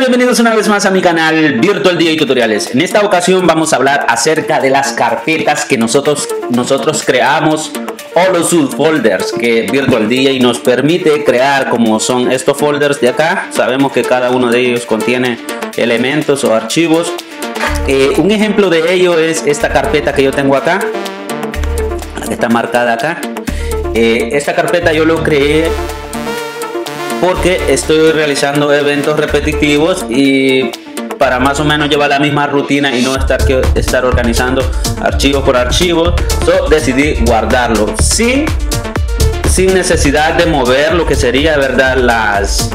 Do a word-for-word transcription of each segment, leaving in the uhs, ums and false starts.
bienvenidos una vez más a mi canal Virtual D J Tutoriales. En esta ocasión vamos a hablar acerca de las carpetas que nosotros, nosotros creamos o los subfolders que Virtual D J nos permite crear, como son estos folders de acá. Sabemos que cada uno de ellos contiene elementos o archivos. Eh, un ejemplo de ello es esta carpeta que yo tengo acá, la que está marcada acá. Eh, esta carpeta yo lo creé porque estoy realizando eventos repetitivos y para más o menos llevar la misma rutina y no estar, que, estar organizando archivo por archivo, so, decidí guardarlo sin, sin necesidad de mover lo que sería, ¿verdad? Las,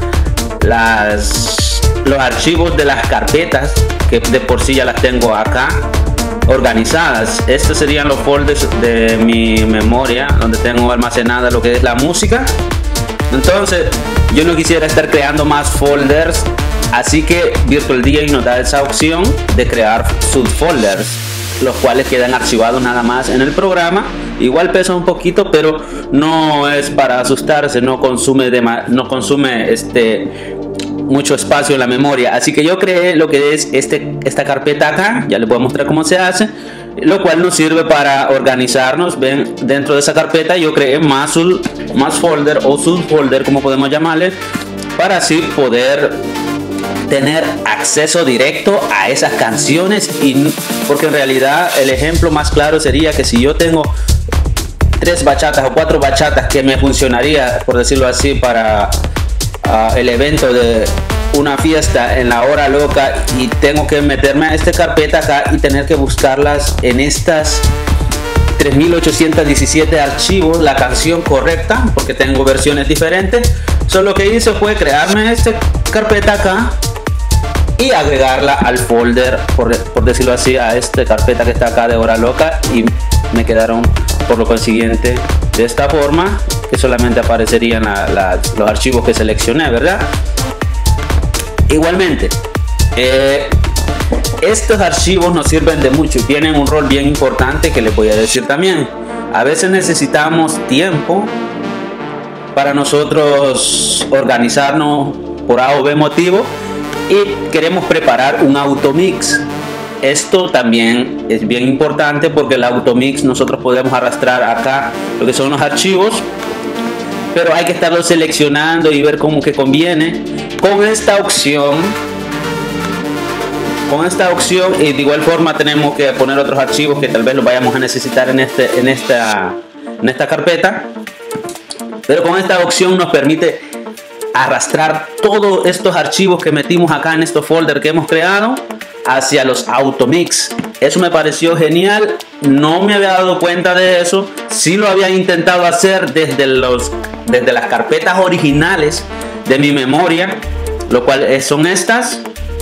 las, los archivos de las carpetas que de por sí ya las tengo acá organizadas. Estos serían los folders de mi memoria donde tengo almacenada lo que es la música. Entonces yo no quisiera estar creando más folders, así que Virtual D J nos da esa opción de crear subfolders, los cuales quedan archivados nada más en el programa. Igual pesa un poquito, pero no es para asustarse, no consume, de, no consume este, mucho espacio en la memoria. Así que yo creé lo que es este, esta carpeta acá, ya les voy a mostrar cómo se hace, lo cual nos sirve para organizarnos. Ven, dentro de esa carpeta yo creé más, más folder o subfolder, como podemos llamarle, para así poder tener acceso directo a esas canciones. Y porque en realidad el ejemplo más claro sería que si yo tengo tres bachatas o cuatro bachatas que me funcionaría, por decirlo así, para uh, el evento de una fiesta en la hora loca, y tengo que meterme a esta carpeta acá y tener que buscarlas en estas tres mil ochocientos diecisiete archivos, la canción correcta, porque tengo versiones diferentes. Solo lo que hice fue crearme esta carpeta acá y agregarla al folder, por, por decirlo así, a esta carpeta que está acá de hora loca, y me quedaron por lo consiguiente de esta forma, que solamente aparecerían la, la, los archivos que seleccioné, ¿verdad? Igualmente, eh, estos archivos nos sirven de mucho y tienen un rol bien importante que les voy a decir también. A veces necesitamos tiempo para nosotros organizarnos por A o B motivo y queremos preparar un automix. Esto también es bien importante porque el automix nosotros podemos arrastrar acá lo que son los archivos, pero hay que estarlo seleccionando y ver cómo que conviene. Con esta opción, con esta opción y de igual forma tenemos que poner otros archivos que tal vez los vayamos a necesitar en, este, en, esta, en esta carpeta, pero con esta opción nos permite arrastrar todos estos archivos que metimos acá en estos folders que hemos creado hacia los automix. Eso me pareció genial, no me había dado cuenta de eso. Sí lo había intentado hacer desde, los, desde las carpetas originales de mi memoria, lo cual son estas.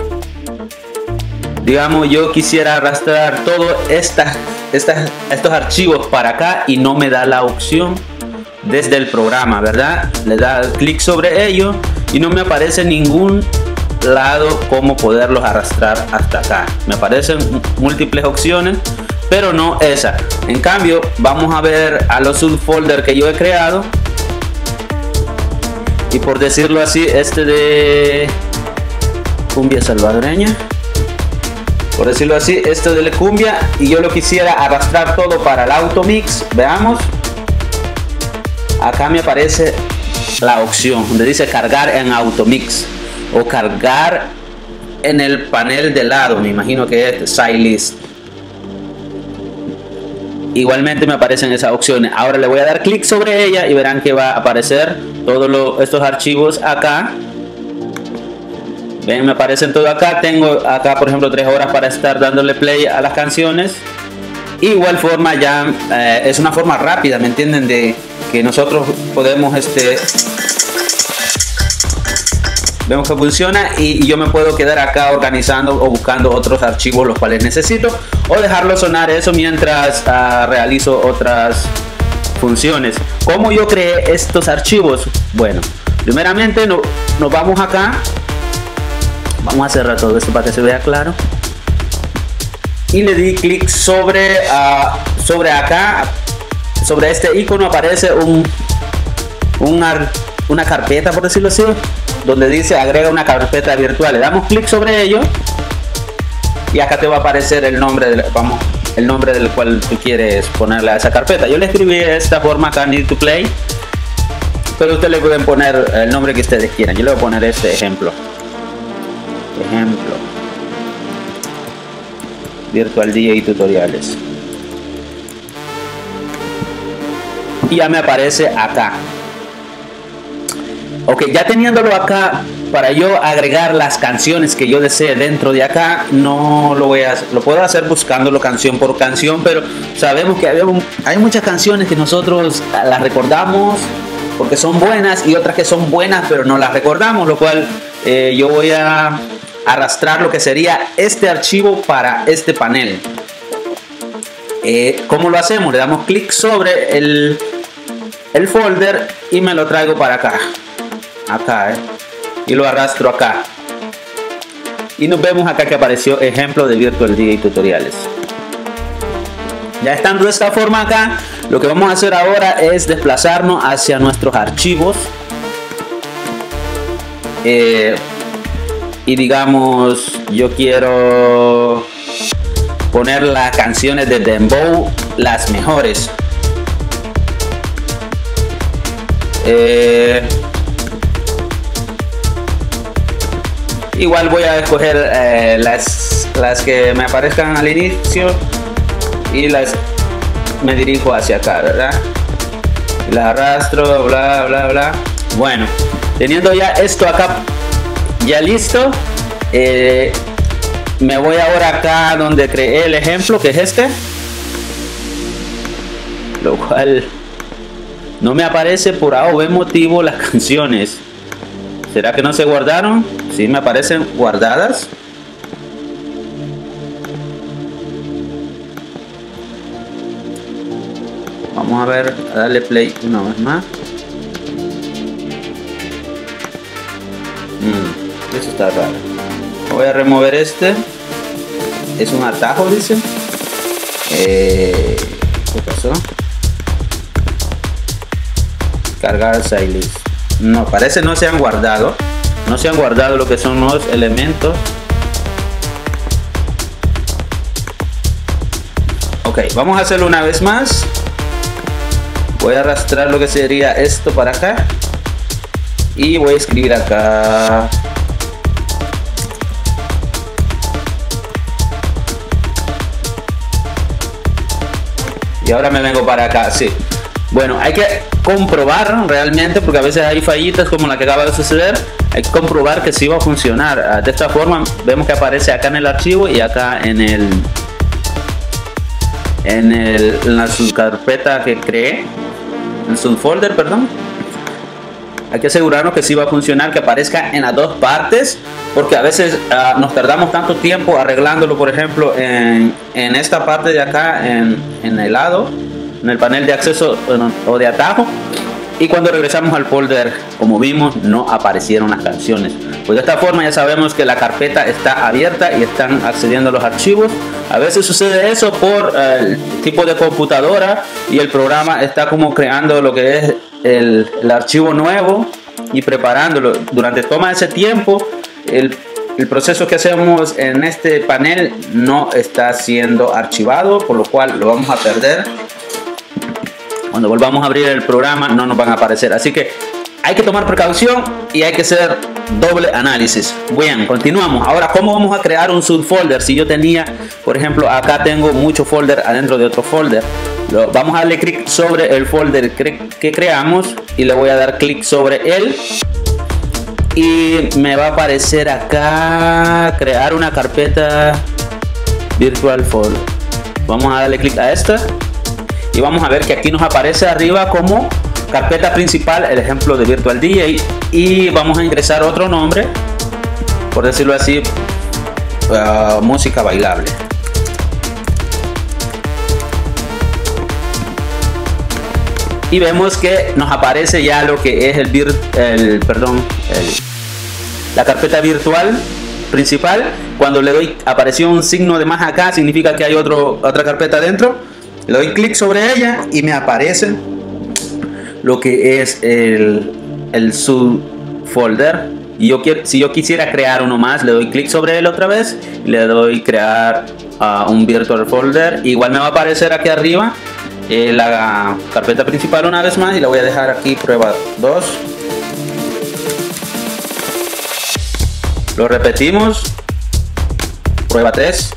Digamos, yo quisiera arrastrar todos estas, estas, estos archivos para acá y no me da la opción desde el programa, ¿verdad? Le da clic sobre ello y no me aparece en ningún lado cómo poderlos arrastrar hasta acá. Me aparecen múltiples opciones, pero no esa. En cambio, vamos a ver a los subfolders que yo he creado. Y por decirlo así, este de cumbia salvadoreña, por decirlo así, este de la cumbia, y yo lo quisiera arrastrar todo para el automix. Veamos, acá me aparece la opción donde dice cargar en automix o cargar en el panel de lado, me imagino que es side list. Igualmente me aparecen esas opciones. Ahora le voy a dar clic sobre ella y verán que va a aparecer todos lo, estos archivos acá. Ven, me aparecen todo acá. Tengo acá, por ejemplo, tres horas para estar dándole play a las canciones. Igual forma ya eh, es una forma rápida, ¿me entienden? De que nosotros podemos este vemos que funciona y, y yo me puedo quedar acá organizando o buscando otros archivos los cuales necesito, o dejarlo sonar eso mientras uh, realizo otras funciones. ¿Cómo yo creé estos archivos? Bueno, primeramente no, nos vamos acá, vamos a cerrar todo esto para que se vea claro, y le di clic sobre, uh, sobre acá, sobre este icono aparece un, un una carpeta, por decirlo así, donde dice agrega una carpeta virtual. Le damos clic sobre ello y acá te va a aparecer el nombre del, vamos, el nombre del cual tú quieres ponerle a esa carpeta. Yo le escribí de esta forma acá, Need to Play, pero ustedes le pueden poner el nombre que ustedes quieran. Yo le voy a poner este ejemplo. Ejemplo. Virtual D J Tutoriales. Y ya me aparece acá. Ok, ya teniéndolo acá, para yo agregar las canciones que yo desee dentro de acá, no lo voy a hacer, lo puedo hacer buscándolo canción por canción, pero sabemos que hay, hay muchas canciones que nosotros las recordamos porque son buenas y otras que son buenas pero no las recordamos, lo cual eh, yo voy a arrastrar lo que sería este archivo para este panel. Eh, ¿Cómo lo hacemos? Le damos clic sobre el, el folder y me lo traigo para acá. Acá, eh. Y lo arrastro acá. Y nos vemos acá que apareció ejemplo de Virtual D J Tutoriales. Ya estando de esta forma acá, lo que vamos a hacer ahora es desplazarnos hacia nuestros archivos. Eh, y digamos, yo quiero poner las canciones de Dembow, las mejores. Eh, igual voy a escoger eh, las, las que me aparezcan al inicio y las me dirijo hacia acá, ¿verdad? Y las arrastro, bla, bla, bla. Bueno, teniendo ya esto acá ya listo, eh, me voy ahora acá donde creé el ejemplo, que es este, lo cual no me aparece por A o B motivo las canciones. ¿Será que no se guardaron? Sí, me aparecen guardadas. Vamos a ver, a darle play una vez más. Mm, eso está raro. Voy a remover este. Es un atajo, dice. Eh, ¿Qué pasó? Cargar playlist. No, parece no se han guardado. No se han guardado lo que son los elementos. Ok, vamos a hacerlo una vez más. Voy a arrastrar lo que sería esto para acá. Y voy a escribir acá. Y ahora me vengo para acá, sí. Bueno, hay que comprobar realmente, porque a veces hay fallitas como la que acaba de suceder. Hay que comprobar que sí va a funcionar. De esta forma vemos que aparece acá en el archivo y acá en el en, el, en la subcarpeta que creé, el subfolder, perdón. Hay que asegurarnos que sí va a funcionar, que aparezca en las dos partes, porque a veces uh, nos tardamos tanto tiempo arreglándolo, por ejemplo, en, en esta parte de acá, en, en el lado, en el panel de acceso o de atajo, y cuando regresamos al folder, como vimos, no aparecieron las canciones. Pues de esta forma ya sabemos que la carpeta está abierta y están accediendo a los archivos. A veces sucede eso por uh, el tipo de computadora y el programa está como creando lo que es el, el archivo nuevo y preparándolo. Durante toma ese tiempo, el, el proceso que hacemos en este panel no está siendo archivado, por lo cual lo vamos a perder. Cuando volvamos a abrir el programa no nos van a aparecer, así que hay que tomar precaución y hay que hacer doble análisis. Bien, continuamos. Ahora, ¿cómo vamos a crear un subfolder? Si yo tenía, por ejemplo, acá tengo mucho folder adentro de otro folder, lo, vamos a darle clic sobre el folder que, que creamos y le voy a dar clic sobre él y me va a aparecer acá crear una carpeta virtual folder. Vamos a darle clic a esta y vamos a ver que aquí nos aparece arriba como carpeta principal el ejemplo de Virtual D J, y vamos a ingresar otro nombre, por decirlo así, uh, música bailable. Y vemos que nos aparece ya lo que es el, vir, el perdón, el, la carpeta virtual principal. Cuando le doy, apareció un signo de más acá, significa que hay otro, otra carpeta dentro. Le doy clic sobre ella y me aparece lo que es el, el subfolder y yo quiero, si yo quisiera crear uno más, le doy clic sobre él otra vez, le doy crear uh, un virtual folder. Igual me va a aparecer aquí arriba eh, la carpeta principal una vez más, y la voy a dejar aquí prueba dos. Lo repetimos, prueba tres,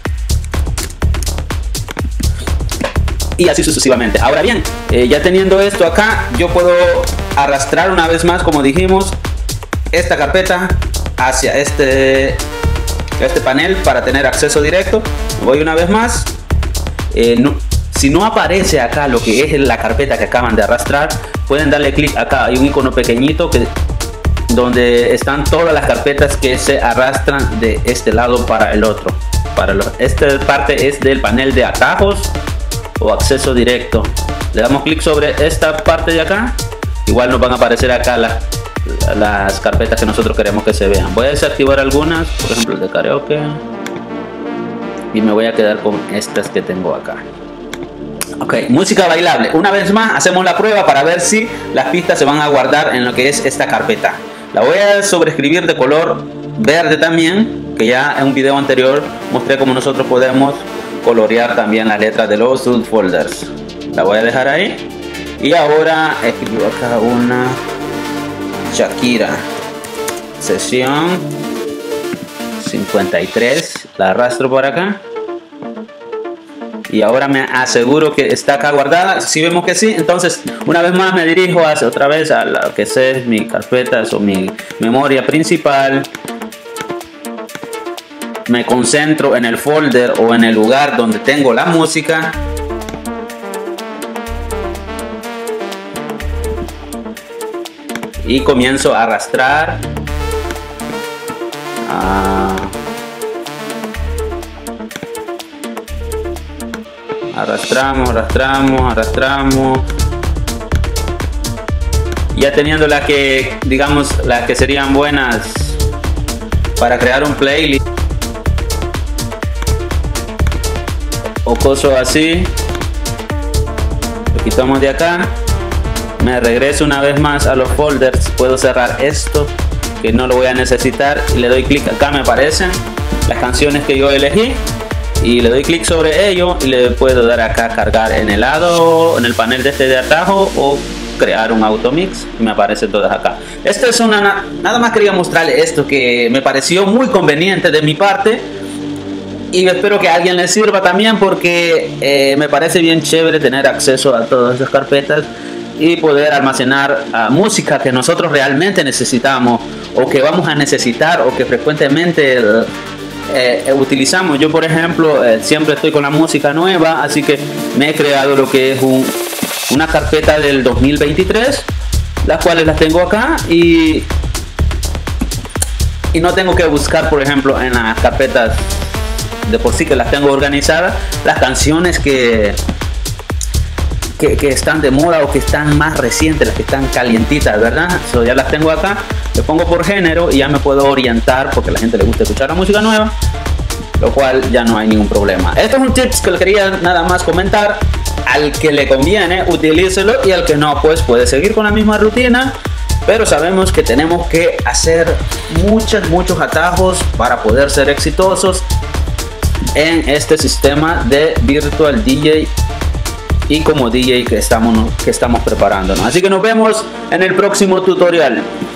y así sucesivamente. Ahora bien, eh, ya teniendo esto acá, yo puedo arrastrar una vez más, como dijimos, esta carpeta hacia este, este panel para tener acceso directo. Voy una vez más. Eh, no, si no aparece acá lo que es la carpeta que acaban de arrastrar, pueden darle clic acá. Hay un icono pequeñito que donde están todas las carpetas que se arrastran de este lado para el otro. Para los, esta parte es del panel de atajos o acceso directo. Le damos clic sobre esta parte de acá. Igual nos van a aparecer acá las, las carpetas que nosotros queremos que se vean. Voy a desactivar algunas, por ejemplo el de karaoke, y me voy a quedar con estas que tengo acá. Ok, música bailable. Una vez más hacemos la prueba para ver si las pistas se van a guardar en lo que es esta carpeta. La voy a sobreescribir de color verde también, que ya en un video anterior mostré cómo nosotros podemos colorear también las letras de los subfolders. La voy a dejar ahí, y ahora escribo acá una Shakira sesión cincuenta y tres, la arrastro por acá, y ahora me aseguro que está acá guardada. Si vemos que sí, entonces una vez más me dirijo hacia otra vez a lo que es mi carpeta o mi memoria principal. Me concentro en el folder o en el lugar donde tengo la música. Y comienzo a arrastrar. Ah, arrastramos, arrastramos, arrastramos. Ya teniendo las que, digamos, las que serían buenas para crear un playlist o cosas así, lo quitamos de acá. Me regreso una vez más a los folders. Puedo cerrar esto que no lo voy a necesitar, y le doy clic acá. Me aparecen las canciones que yo elegí, y le doy clic sobre ello, y le puedo dar acá cargar en el lado, en el panel de este de atajo, o crear un automix, y me aparecen todas acá. Esto es una, nada más quería mostrarle esto que me pareció muy conveniente de mi parte, y espero que a alguien le sirva también, porque eh, me parece bien chévere tener acceso a todas esas carpetas y poder almacenar uh, música que nosotros realmente necesitamos, o que vamos a necesitar, o que frecuentemente uh, eh, utilizamos. Yo, por ejemplo, eh, siempre estoy con la música nueva, así que me he creado lo que es un, una carpeta del dos mil veintitrés, las cuales las tengo acá, y, y no tengo que buscar, por ejemplo, en las carpetas de por sí que las tengo organizadas, las canciones que Que, que están de moda o que están más recientes, las que están calientitas, ¿verdad? So, ya las tengo acá, le pongo por género y ya me puedo orientar, porque a la gente le gusta escuchar la música nueva, lo cual ya no hay ningún problema. Esto es un tips que le quería nada más comentar. Al que le conviene, utilícelo, y al que no, pues puede seguir con la misma rutina, pero sabemos que tenemos que hacer muchos, muchos atajos para poder ser exitosos en este sistema de Virtual D J y como D J que estamos, que estamos preparándonos. Así que nos vemos en el próximo tutorial.